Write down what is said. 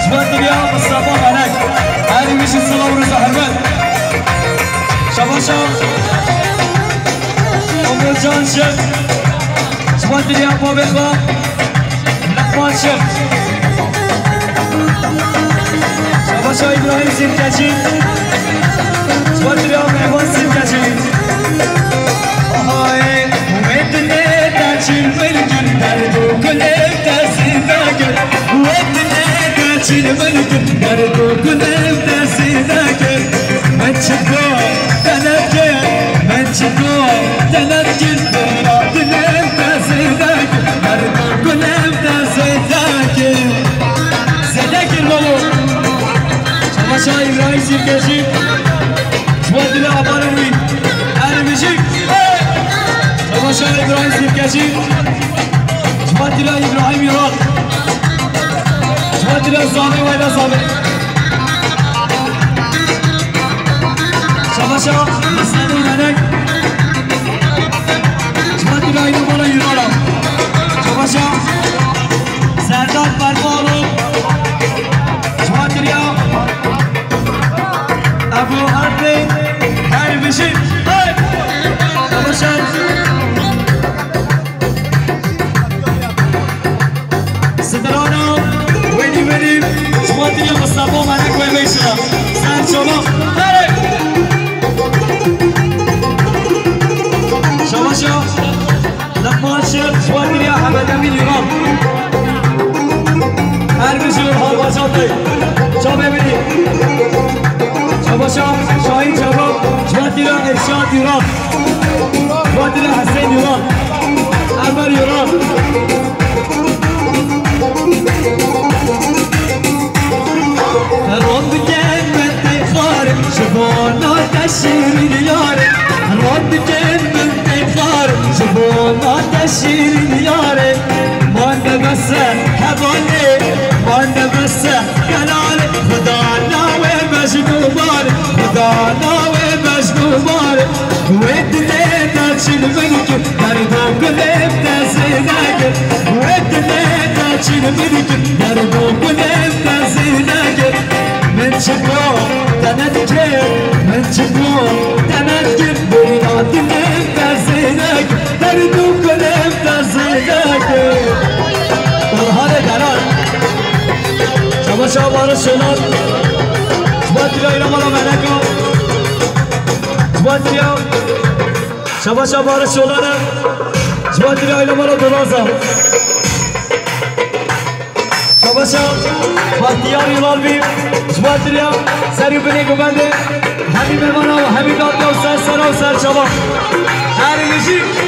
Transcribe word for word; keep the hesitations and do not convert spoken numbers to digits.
جوان دریا مصطفى ملک هری میشی سلام روز حرمت شباشا عمر جان شد جوان دریا با بخوا لقمان شد شباشا ابراهیم سیمکچی جوان دریا مهمان سیمکچی آهای ویدنه تاچین ملکن دردو کنه ترسیداگر ویدنه تاچین ملکن دردو کنه ترسیداگر من چکو تنکر من چکو تنکر برادنه ترسیداگر دردو کنه ترسیداگر زداگر بابو شماشا ابراهیم سیمکچی جوان دریا آبانوی هر میشی شماشا ابراهیم سیمکچی جوان دریا ابراهیم ایران جوان دریا زامه و ایلا زامه شماشا اسلامی منک جوان دریا اینا بالا ایرانم شماشا سردار فرمانو جوان دریا ابو حربی هر میشی شماشا صدرانا ويني ويني جوان دریا مصطفى ملک و میشنا سر شما هره شماشا لقمان شد جوان دریا حمد امین ایران هر میشون حال باشاته جا ببینید شماشا شاهین جواب جوان دریا ارشاد ایران جوان دریا حسین ایران عمر ایران رب جنبت خارم شبانا تشير دياري رب جنبت خارم شبانا تشير دياري ما بس حبالي ما بس كلالي خدانا ومجنوباري خدانا ومجنوباري ودني تاچين منك دردو قلب تزينك ودني تاچين منك دردو قلب تزينك من شكو تنذكر من شكو تنذكر بيناتنا تزينك دردو قلب تزينك برهان دران شباشا بار شلال جوان دریا اینا مالا ملکا جوان دریا شباشا بار شلال جوان دریا اینا مالا درازا شباشا بختیار یلال بیم جوان دریا سری بینی گمنده همین مهمانا و همین دادگاه و سر سرا و سر شما هر میشی